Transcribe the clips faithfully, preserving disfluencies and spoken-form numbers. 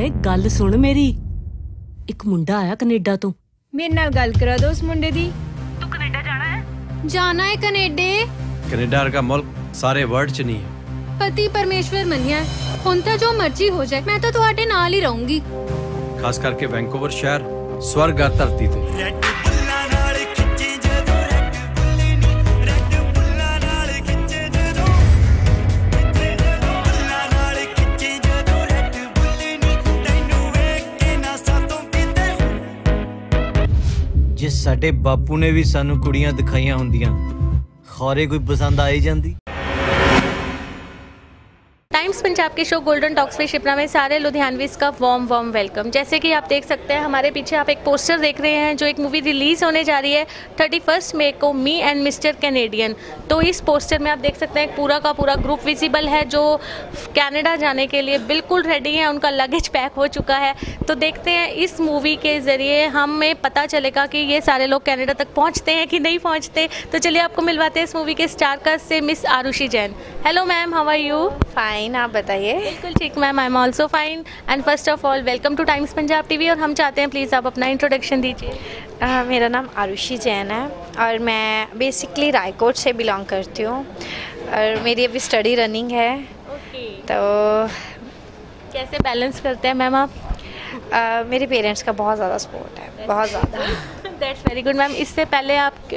वे गल सुन मेरी, एक मुंडा आया कनेडा तो। मेरे नाल गल करा दो उस मुंडे दी। तू कनेडा जाना है? जाना है कनेडे। कनेडा का मुल्क सारे वर्ल्ड च नहीं है। पति परमेश्वर मनिया हुण तां जो मर्जी हो जाए, मैं तो तुहाडे नाल ही रहूंगी। खास करके वैंकूवर शहर स्वर्ग आ धरती ते। जिस साडे बापू ने भी सानू कुड़ियां दिखाइयां हुंदियां, खौरे कोई पसंद आई जांदी। टाइम्स पंजाब के शो गोल्डन टॉक्स में शिप्रा में सारे लुधियानवीज का वार्म वार्म वेलकम। जैसे कि आप देख सकते हैं हमारे पीछे आप एक पोस्टर देख रहे हैं, जो एक मूवी रिलीज़ होने जा रही है थर्टी फर्स्ट मई को, मी एंड मिस्टर कैनेडियन। तो इस पोस्टर में आप देख सकते हैं पूरा का पूरा ग्रुप विजिबल है जो कनाडा जाने के लिए बिल्कुल रेडी है, उनका लगेज पैक हो चुका है। तो देखते हैं इस मूवी के ज़रिए हमें पता चलेगा कि ये सारे लोग कनाडा तक पहुँचते हैं कि नहीं पहुँचते। तो चलिए आपको मिलवाते हैं इस मूवी के स्टार कास्ट से miss Arushi Jain. Hello ma'am, how are you? Fine, आप बताइए। बिल्कुल ठीक ma'am, I am also fine. And first of all welcome to Times Punjab TV. और हम चाहते हैं प्लीज़ आप अपना इंट्रोडक्शन दीजिए। uh, मेरा नाम आरुषि जैन है और मैं बेसिकली रायकोट से बिलोंग करती हूँ और मेरी अभी स्टडी रनिंग है। okay. तो कैसे बैलेंस करते हैं मैम आप? uh, मेरे पेरेंट्स का बहुत ज़्यादा सपोर्ट है, बहुत ज़्यादा। That's very good ma'am. इससे पहले आप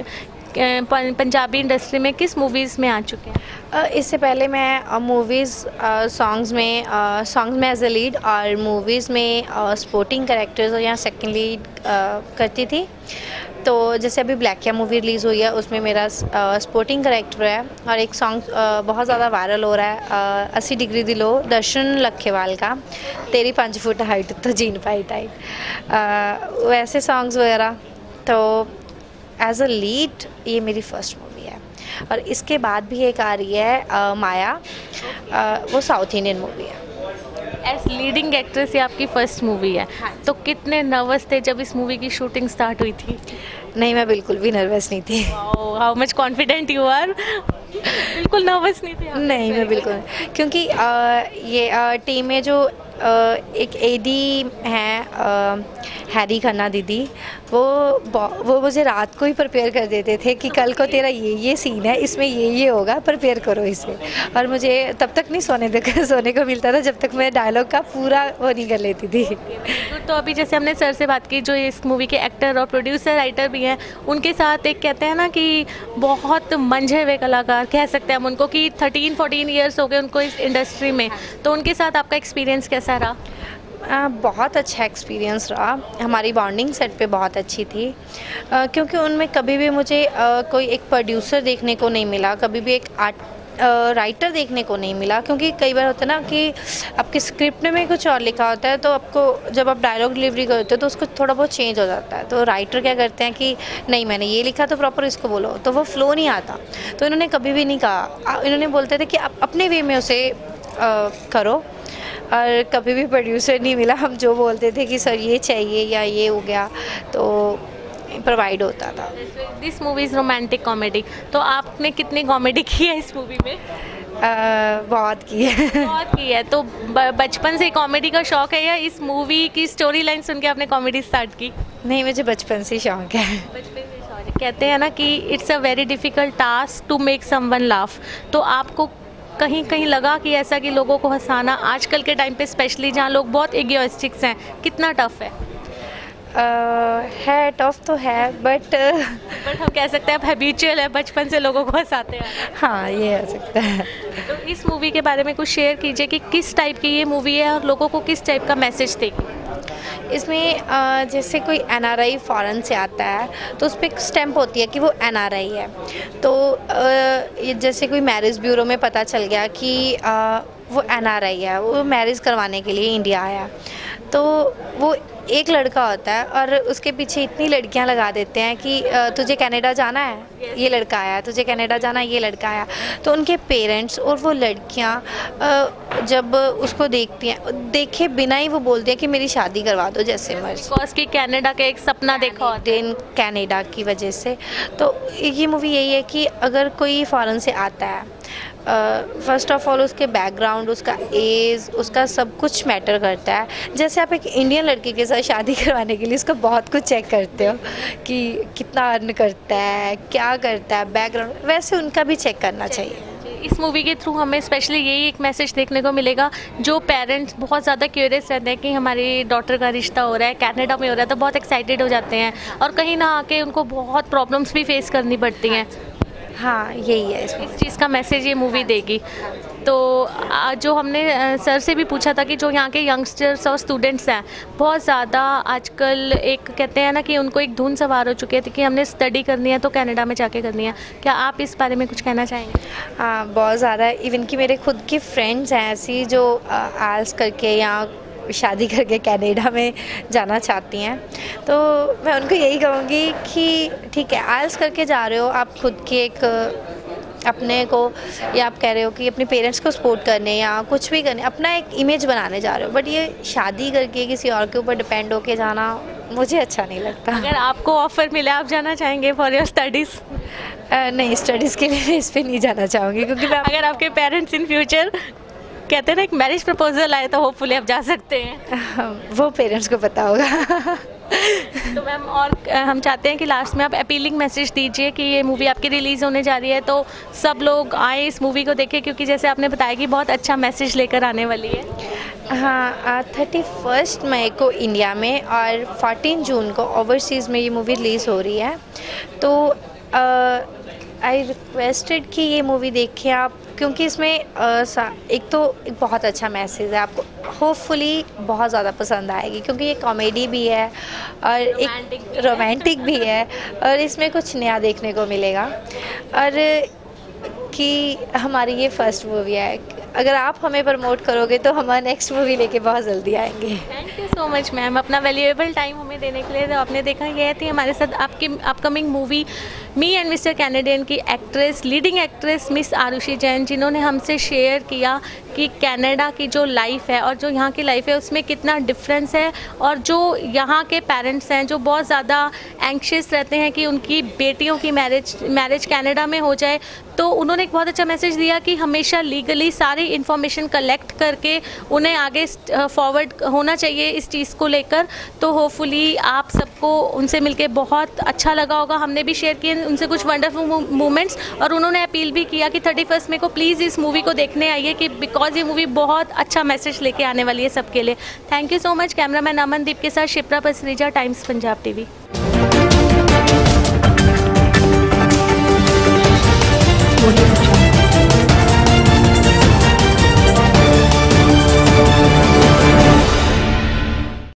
पंजाबी इंडस्ट्री में किस मूवीज़ में आ चुके हैं? uh, इससे पहले मैं मूवीज़ सॉन्ग्स में सॉन्ग्स में एज अ लीड और मूवीज़ में स्पोर्टिंग कैरेक्टर्स और यहाँ सेकंड लीड करती थी। तो जैसे अभी ब्लैक या मूवी रिलीज़ हुई है, उसमें मेरा स्पोर्टिंग कैरेक्टर है और एक सॉन्ग uh, बहुत ज़्यादा वायरल हो रहा है, uh, अस्सी डिग्री दिलो दर्शन लखेवाल का, तेरी पाँच फुट हाइट तो जीन पाई टाइट, uh, वैसे सॉन्ग्स वगैरह। तो एज अ लीड ये मेरी फर्स्ट मूवी है और इसके बाद भी एक आ रही है आ, माया, आ, वो साउथ इंडियन मूवी है। एज लीडिंग एक्ट्रेस ये आपकी फर्स्ट मूवी है। हाँ। तो कितने नर्वस थे जब इस मूवी की शूटिंग स्टार्ट हुई थी? नहीं, मैं बिल्कुल भी नर्वस नहीं थी। How much confident you are? बिल्कुल नर्वस नहीं थे? नहीं, मैं बिल्कुल, क्योंकि आ, ये आ, टीम में जो आ, एक एडी हैं हैरी खन्ना दीदी, वो वो मुझे रात को ही प्रिपेयर कर देते थे कि कल को तेरा ये ये सीन है, इसमें ये ये होगा, प्रिपेयर करो इसे। और मुझे तब तक नहीं सोने देकर सोने को मिलता था जब तक मैं डायलॉग का पूरा वो नहीं कर लेती थी। तो अभी जैसे हमने सर से बात की, जो इस मूवी के एक्टर और प्रोड्यूसर राइटर भी हैं, उनके साथ एक कहते हैं ना कि बहुत मंझे हुए कलाकार कह सकते हैं हम उनको, कि थर्टीन फोर्टीन ईयर्स हो गए उनको इस इंडस्ट्री में। तो उनके साथ आपका एक्सपीरियंस कैसा रहा? आ, बहुत अच्छा एक्सपीरियंस रहा। हमारी बॉन्डिंग सेट पे बहुत अच्छी थी, आ, क्योंकि उनमें कभी भी मुझे आ, कोई एक प्रोड्यूसर देखने को नहीं मिला, कभी भी एक आर्ट राइटर देखने को नहीं मिला। क्योंकि कई बार होता है ना कि आपके स्क्रिप्ट में कुछ और लिखा होता है, तो आपको जब आप डायलॉग डिलीवरी करते हो तो उसको थोड़ा बहुत चेंज हो जाता है। तो राइटर क्या करते हैं कि नहीं, मैंने ये लिखा तो प्रॉपर इसको बोलो, तो वो फ्लो नहीं आता। तो इन्होंने कभी भी नहीं कहा, इन्होंने बोलते थे कि आप अपने वे में उसे आ, करो। और कभी भी प्रोड्यूसर नहीं मिला, हम जो बोलते थे कि सर ये चाहिए या ये हो गया तो प्रोवाइड होता था। This movie is romantic comedy. तो आपने कितनी कॉमेडी की है इस मूवी में? आ, बहुत की है। बहुत की है। तो बचपन से कॉमेडी का शौक है या इस मूवी की स्टोरी लाइन सुन के आपने कॉमेडी स्टार्ट की? नहीं, मुझे बचपन से शौक है। बचपन से शौक है। कहते हैं ना कि it's a very difficult task to make someone laugh. तो आपको कहीं कहीं लगा कि ऐसा कि लोगों को हंसाना आजकल के टाइम पे स्पेशली जहाँ लोग बहुत इगोइस्टिक्स हैं, कितना टफ है? uh, है, टफ तो है, बट बट हम कह सकते हैं आप हैबिचुअल है, बचपन से लोगों को हंसाते हैं। हाँ, ये हो सकता है। तो इस मूवी के बारे में कुछ शेयर कीजिए कि किस टाइप की ये मूवी है और लोगों को किस टाइप का मैसेज देगी? इसमें जैसे कोई एन आर आई फॉरेन से आता है तो उस पर एक स्टैम्प होती है कि वो एन आर आई है। तो ये जैसे कोई मैरिज ब्यूरो में पता चल गया कि वो एन आर आई है, वो मैरिज करवाने के लिए इंडिया आया, तो वो एक लड़का होता है और उसके पीछे इतनी लड़कियां लगा देते हैं कि तुझे कनाडा जाना है, ये लड़का आया, तुझे कनाडा जाना है, ये लड़का आया। तो उनके पेरेंट्स और वो लड़कियां जब उसको देखती हैं, देखे बिना ही वो बोलती हैं कि मेरी शादी करवा दो जैसे मर्जी, बिकॉज कि कनाडा का एक सपना देखा होता है कनाडा की वजह से। तो ये मूवी यही है कि अगर कोई फॉरेन से आता है फर्स्ट ऑफ ऑल उसके बैकग्राउंड, उसका एज, उसका सब कुछ मैटर करता है। जैसे आप एक इंडियन लड़के के साथ शादी करवाने के लिए उसका बहुत कुछ चेक करते हो कि कितना अर्न करता है, क्या करता है, बैकग्राउंड, वैसे उनका भी चेक करना चाहिए। इस मूवी के थ्रू हमें स्पेशली यही एक मैसेज देखने को मिलेगा, जो पेरेंट्स बहुत ज़्यादा क्यूरियस रहते हैं कि हमारी डॉटर का रिश्ता हो रहा है, कनाडा में हो रहा है, तो बहुत एक्साइटेड हो जाते हैं और कहीं ना आके उनको बहुत प्रॉब्लम्स भी फेस करनी पड़ती हैं। हाँ, यही है इसमें। इस चीज़ का मैसेज ये मूवी देगी। तो आ, जो हमने आ, सर से भी पूछा था कि जो यहाँ के यंगस्टर्स और स्टूडेंट्स हैं, बहुत ज़्यादा आजकल एक कहते हैं ना कि उनको एक धुन सवार हो चुकी है कि हमने स्टडी करनी है तो कनाडा में जाके करनी है। क्या आप इस बारे में कुछ कहना चाहेंगे? हाँ, बहुत ज़्यादा। इवन कि मेरे खुद की फ्रेंड्स हैं ऐसी जो आल्स करके या शादी करके कनाडा में जाना चाहती हैं, तो मैं उनको यही कहूँगी कि ठीक है, आल्स करके जा रहे हो, आप खुद की एक अपने को, या आप कह रहे हो कि अपने पेरेंट्स को सपोर्ट करने या कुछ भी करने, अपना एक इमेज बनाने जा रहे हो, बट ये शादी करके किसी और के ऊपर डिपेंड होके जाना मुझे अच्छा नहीं लगता। अगर आपको ऑफर मिले, आप जाना चाहेंगे फॉर योर स्टडीज़? नहीं, स्टडीज़ के लिए इस पर नहीं जाना चाहूँगी, क्योंकि मैं अगर आपके पेरेंट्स इन फ्यूचर कहते हैं ना एक मैरिज प्रपोजल आए तो होपफुली आप जा सकते हैं। वो पेरेंट्स को पता होगा। तो मैम, और हम चाहते हैं कि लास्ट में आप अपीलिंग मैसेज दीजिए कि ये मूवी आपकी रिलीज़ होने जा रही है तो सब लोग आए इस मूवी को देखें, क्योंकि जैसे आपने बताया कि बहुत अच्छा मैसेज लेकर आने वाली है। हाँ, थर्टी फर्स्ट मई को इंडिया में और फोर्टीन जून को ओवरसीज़ में ये मूवी रिलीज़ हो रही है। तो आई रिक्वेस्टेड कि ये मूवी देखें आप, क्योंकि इसमें uh, एक तो एक बहुत अच्छा मैसेज है, आपको होपफुली बहुत ज़्यादा पसंद आएगी, क्योंकि ये कॉमेडी भी है और एक रोमांटिक भी है और इसमें कुछ नया देखने को मिलेगा। और कि हमारी ये फर्स्ट मूवी है, अगर आप हमें प्रमोट करोगे तो हमारा नेक्स्ट मूवी लेके बहुत जल्दी आएंगे। Thank you so much ma'am, अपना वैल्यूएबल टाइम हमें देने के लिए। तो आपने देखा, ये थी हमारे साथ आपकी upcoming movie me and mister Canadian की actress, leading actress miss Arushi Jain, जिन्होंने हमसे शेयर किया कि कनाडा की जो लाइफ है और जो यहाँ की लाइफ है उसमें कितना डिफरेंस है, और जो यहाँ के पेरेंट्स हैं जो बहुत ज़्यादा एंक्शियस रहते हैं कि उनकी बेटियों की मैरिज मैरिज कनाडा में हो जाए, तो उन्होंने एक बहुत अच्छा मैसेज दिया कि हमेशा लीगली सारी इन्फॉर्मेशन कलेक्ट करके उन्हें आगे फॉरवर्ड होना चाहिए इस चीज़ को लेकर। तो होपफुली आप सबको उनसे मिलके बहुत अच्छा लगा होगा। हमने भी शेयर किए उनसे कुछ वंडरफुल मोमेंट्स, और उन्होंने अपील भी किया कि थर्टी फर्स्ट में को प्लीज़ इस मूवी को देखने आइए, कि बिकॉज ये मूवी बहुत अच्छा मैसेज लेके आने वाली है सबके लिए। Thank you so much. Cameraman Amandeep के साथ शिप्रा पसरीजा, टाइम्स पंजाब टीवी।